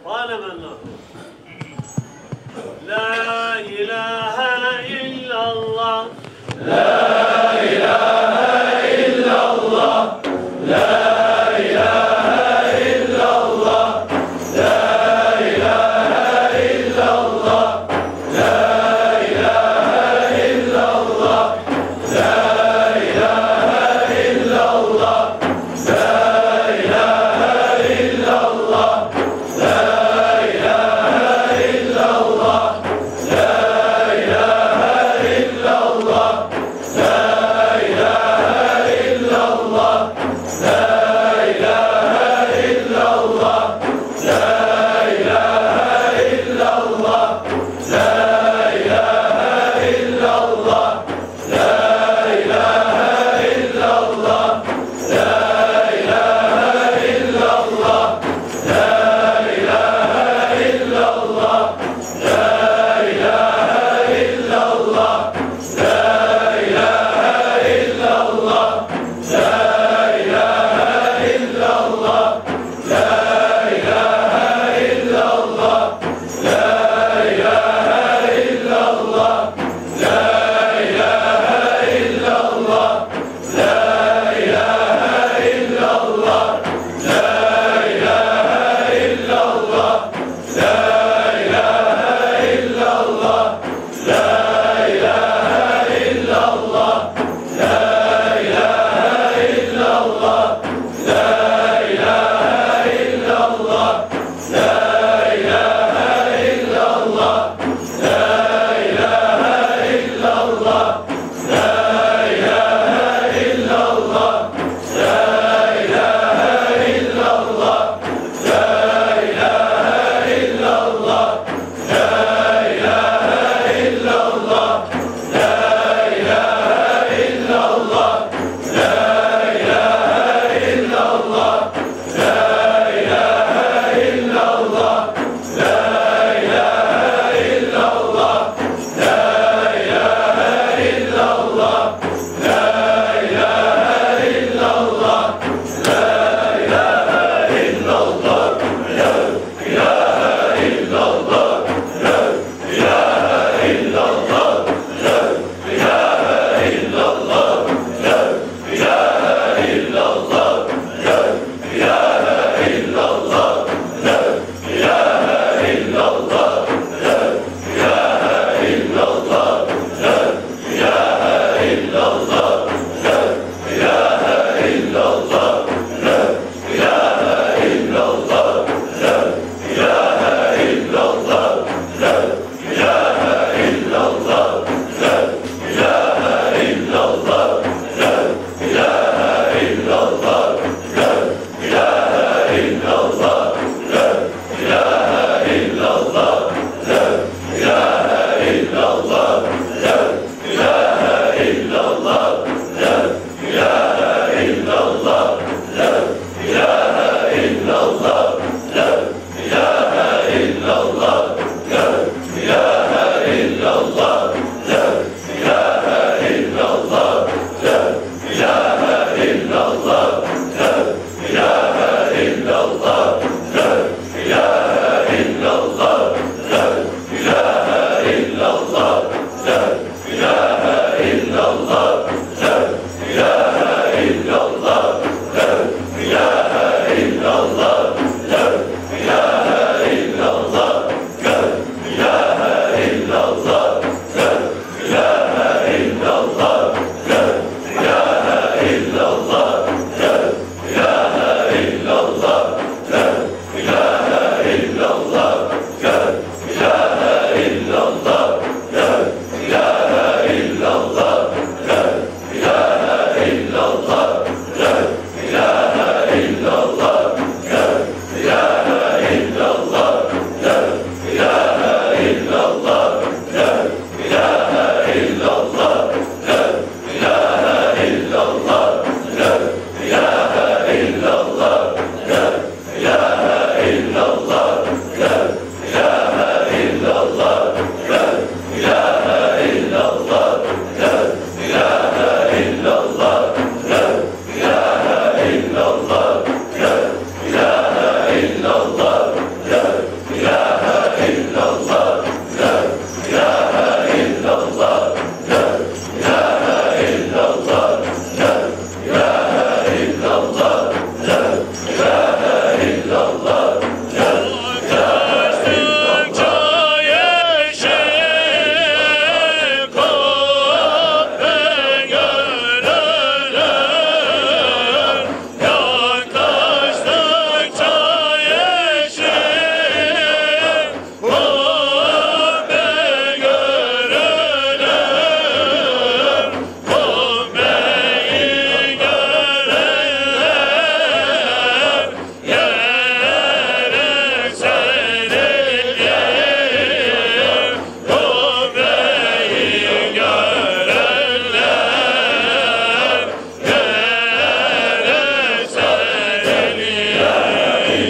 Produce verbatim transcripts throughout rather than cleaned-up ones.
قال من الله لا إله إلا الله لا إله إلا الله لا إله إلا الله لا إله إلا الله لا إله إلا الله لا إله إلا الله لا إله إلا الله لا إله إلا الله لا إله إلا الله لا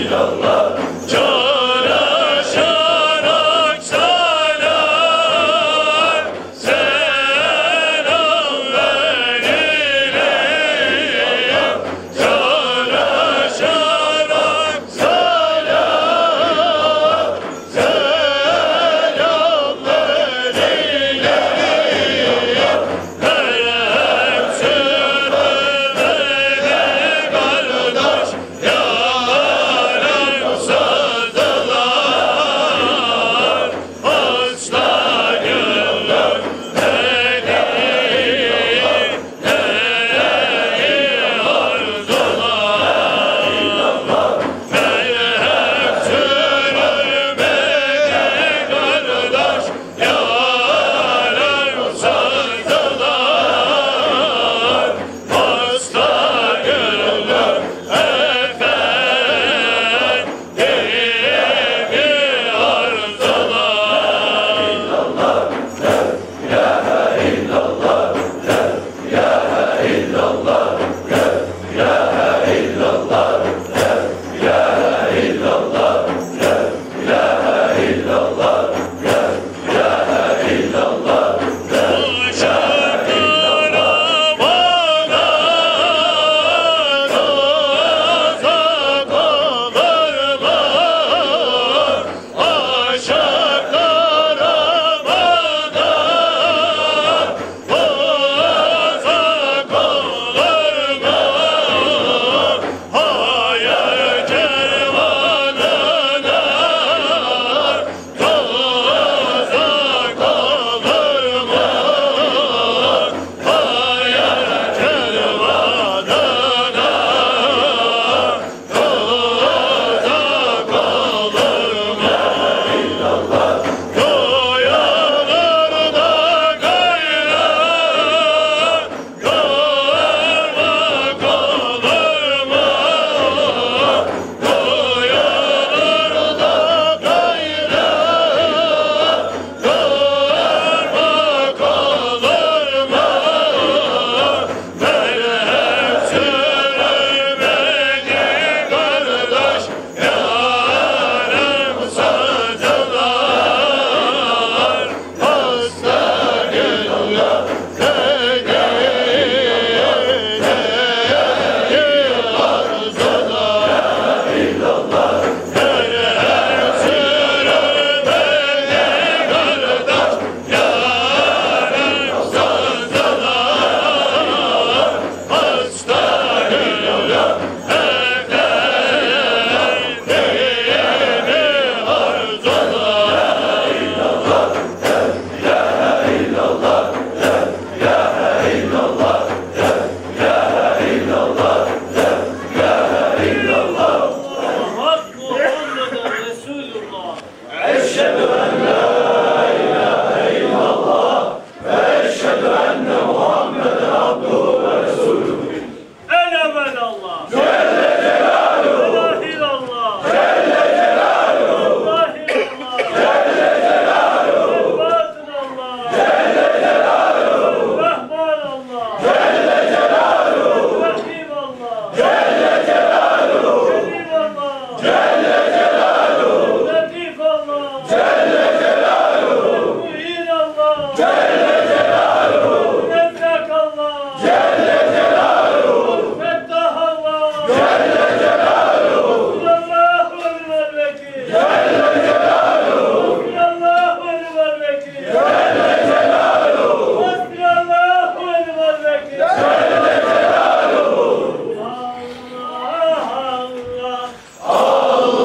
Allah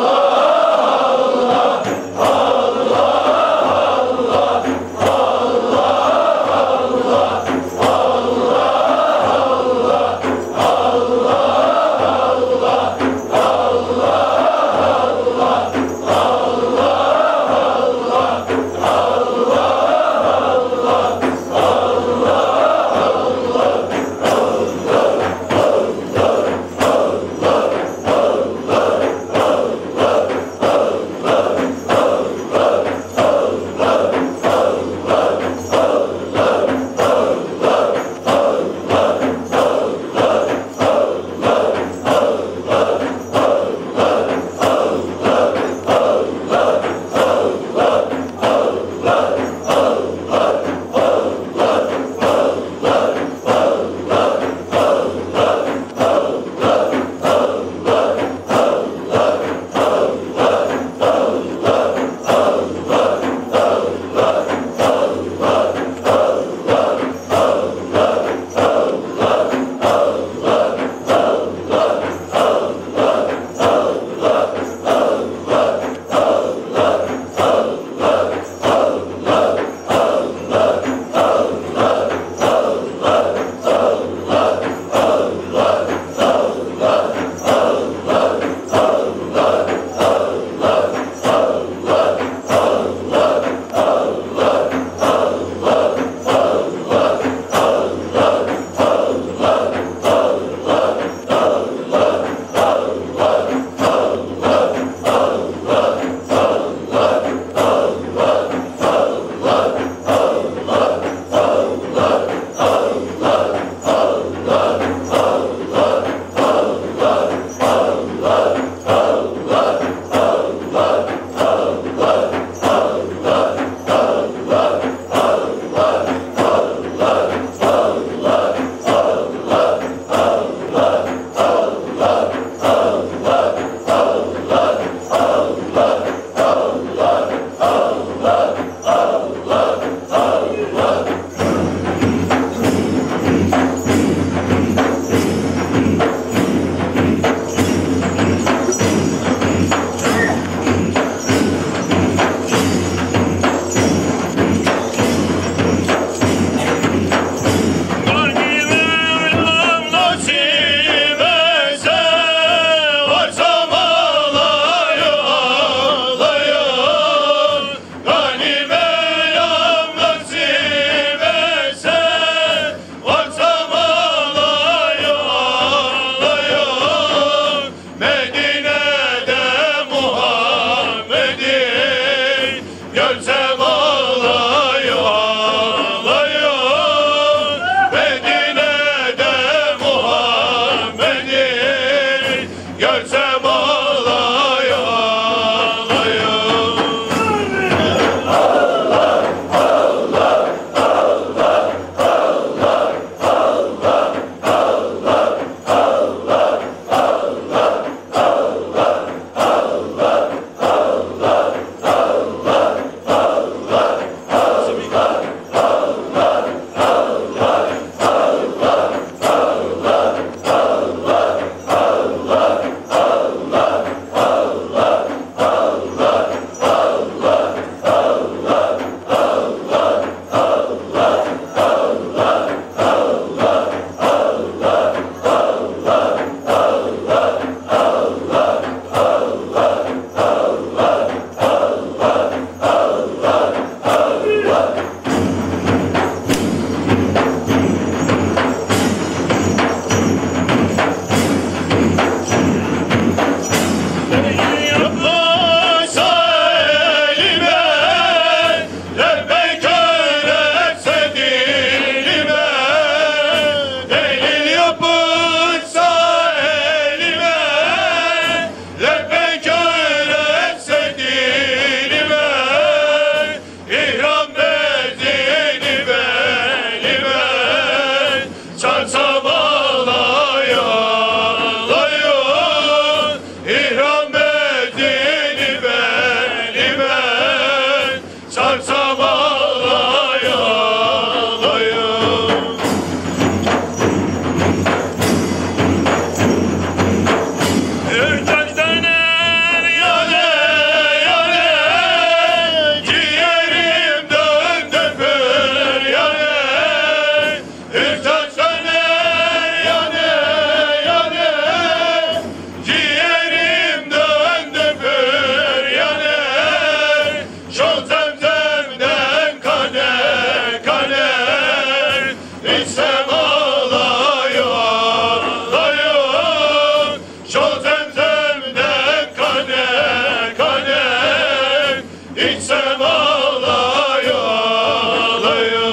içsem ağlayı ağlayı.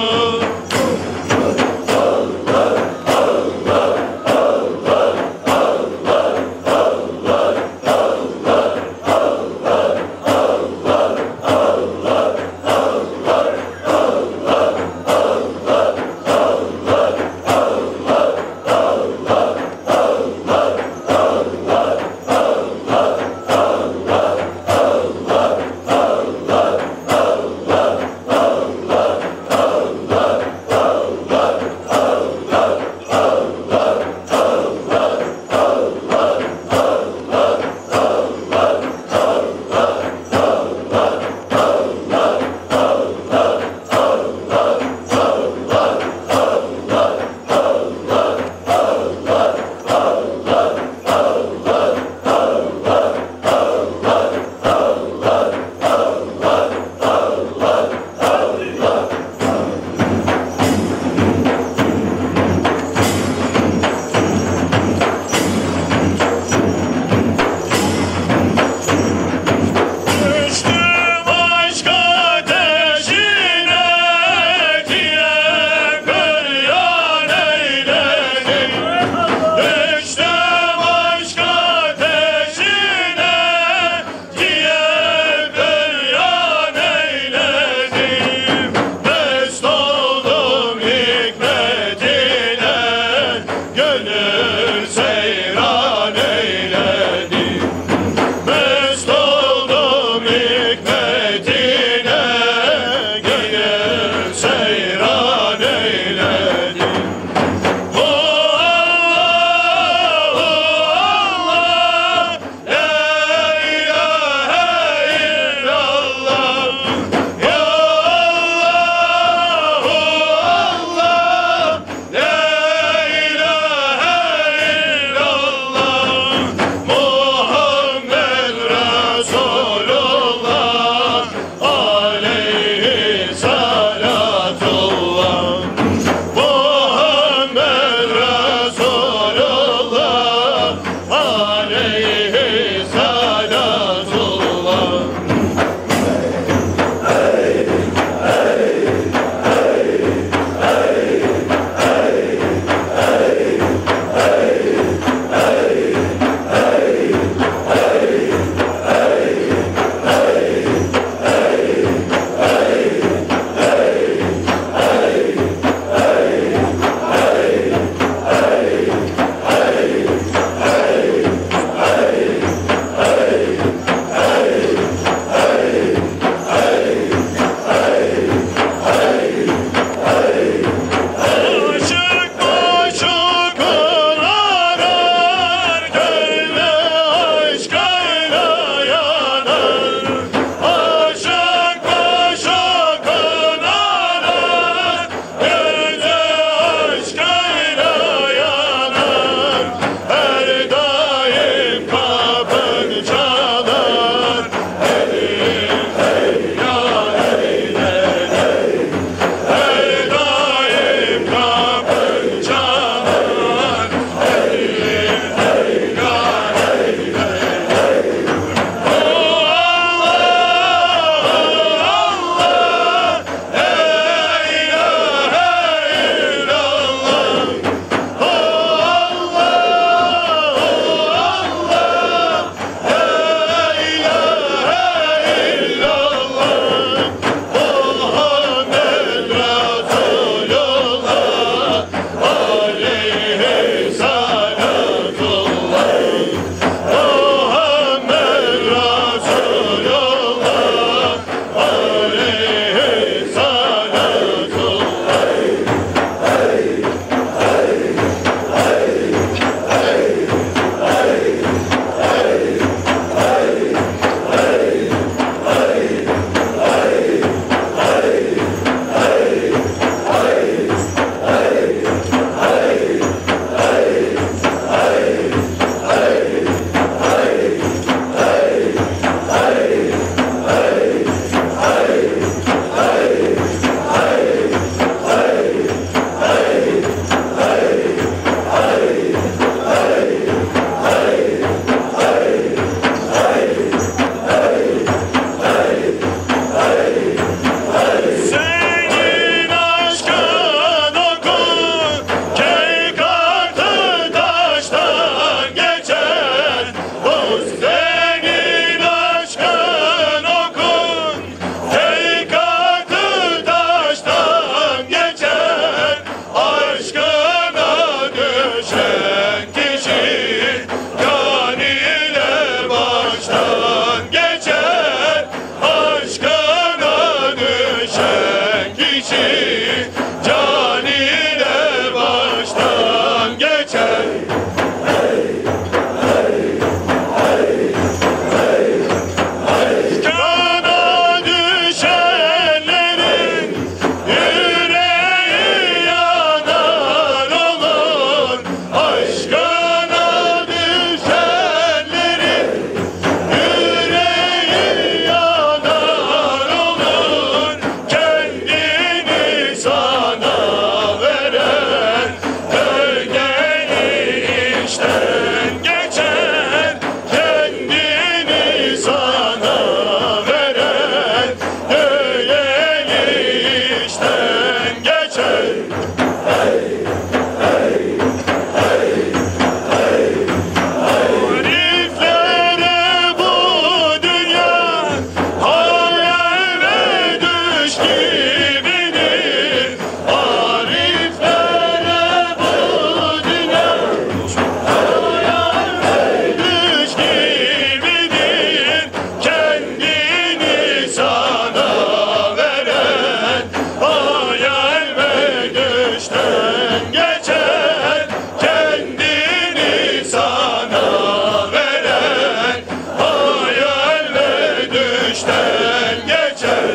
binişten geçer.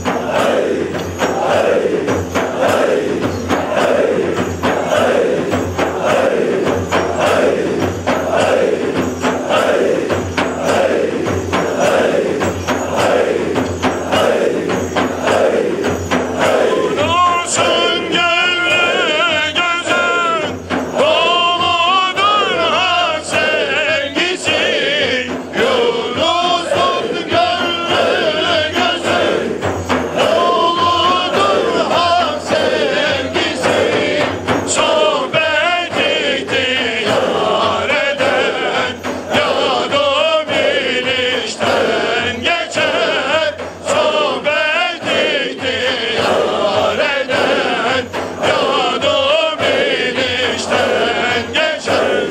Yunus'un gönlü gözün doludur hak sevgisi. Yunus'un gönlü gözün doludur hak sevgisi. Sohbet ihtiyar eden yadım inişten geçer. Sohbet ihtiyar eden yadım inişten geçer.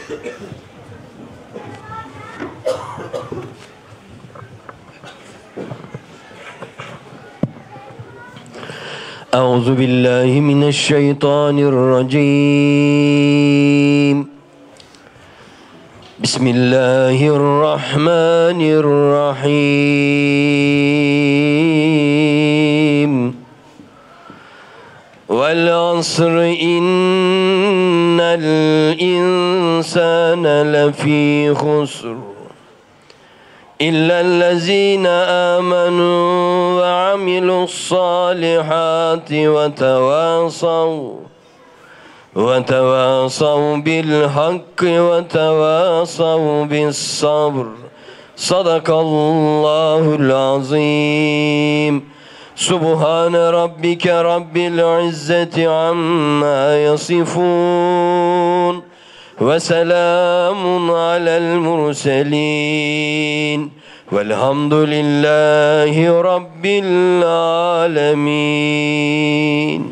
أعوذ بالله من الشيطان الرجيم بسم الله الرحمن الرحيم والعصر إن الإنسان لفي خسر إلا الذين آمنوا وعملوا الصالحات وتواصوا وتواصوا بالحق وتواصوا بالصبر صدق الله العظيم سبحان ربك رب العزة عما يصفون وسلام على المرسلين والحمد لله رب العالمين.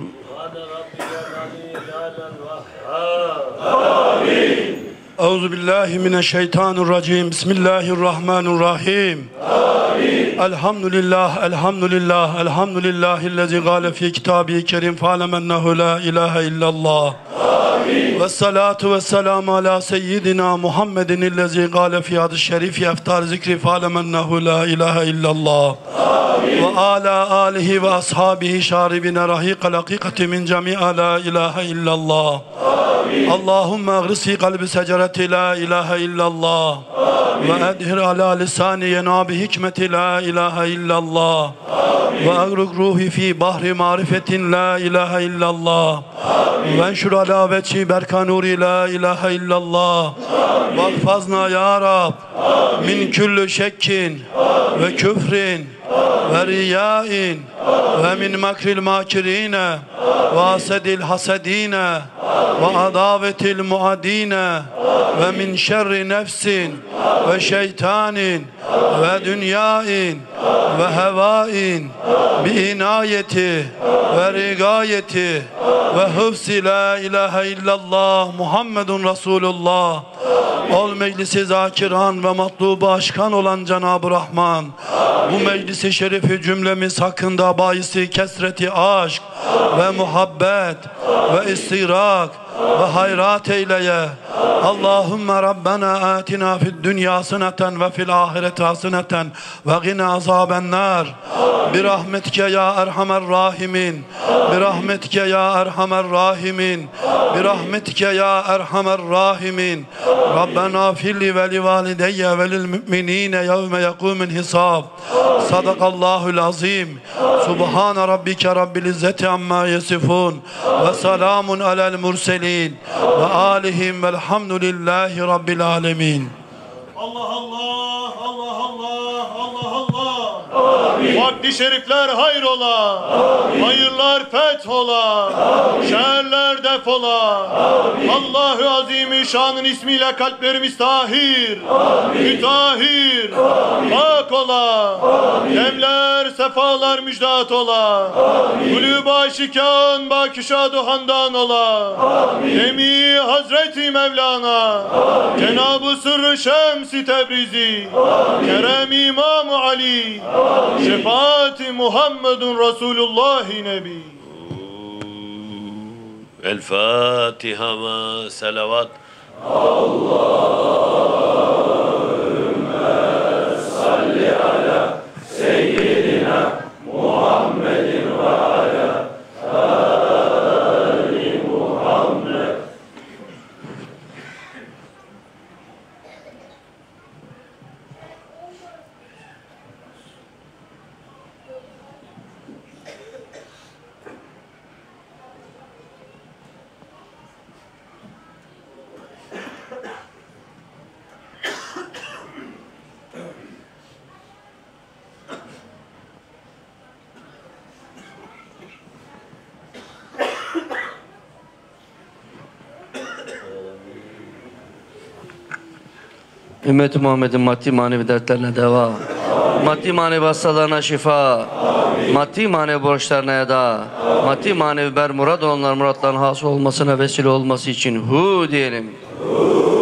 أعوذ بالله من الشيطان الرجيم بسم الله الرحمن الرحيم الحمد لله الحمد لله الحمد لله الذي قال في كتابه الكريم فاعلم أنه لا إله إلا الله والصلاة والسلام على سيدنا محمد الذي قال في هذا الشريف أفتار ذكر فاعلم أنه لا إله إلا الله وعلى آله وأصحابه شاربين رحيق الحقيقة من جميع لا إله إلا الله اللهم اغرس في قلب سجرة لا إله إلا الله وأدهر على لسان يناب حكمة لا إله إلا الله وأغرق روحي في بحر معرفة لا إله إلا الله وانشر على وجهي برك نور لا إله إلا الله واحفظنا يا رب من كل شك وكفر ورياء ومن مكر الماكرين وحسد الحسدين وعداوة المعادين ومن شر نفس وشيطان ودنياء وهواء بعنايته ورقايته وحفظ لا إله إلا الله محمد رسول الله. Ol meclisi zakiran ve matlubu aşkan olan Cenab-ı Rahman, bu meclisi şerifi cümlemiz hakkında bahisi kesreti aşk ve muhabbet ve istirak ve hayrat eyleye. Allahümme Rabbena atina fid dünya haseneten ve fil ahireti haseneten ve gina azabennar. Bir rahmetike ya erhamer rahimin. Bir rahmetike ya erhamer rahimin. Bir rahmetike ya erhamer rahimin. Rabbena filli ve li valideyye ve lil müminine yevme yekumun hisab. Sadakallahul azim. Subhane rabbike rabbil izzeti amma yasifun. Ve selamun alel murselin. Ve alihim velhamdülillahi rabbil alemin. Allah Allah, Allah Allah, Allah Allah. Vakti şerifler hayrola, hayırlar fethola, şerler defola. Allahu Azimüşşan'ın ismiyle kalplerimiz tahir, mütahhir, pak ola. Demler, sefalar müjdat ola. Kulüb-i aşikan baküşad-ı handan ola. Demi Hazreti Mevlana, Cenab-ı Sırrı Şems-i Tebrizi, Kerem İmam Ali, şefaat-i Muhammedun Resulullah Nebi. El Fatiha ve selavat. Allahümme salli ala seyyidina Muhammedin ve ala Ali Muhammed. Ümmet-i Muhammed'in maddi manevi dertlerine deva, maddi manevi hastalarına şifa, maddi manevi borçlarına eda, maddi manevi bermurad olanlar muratların hasıl olmasına vesile olması için hu diyelim.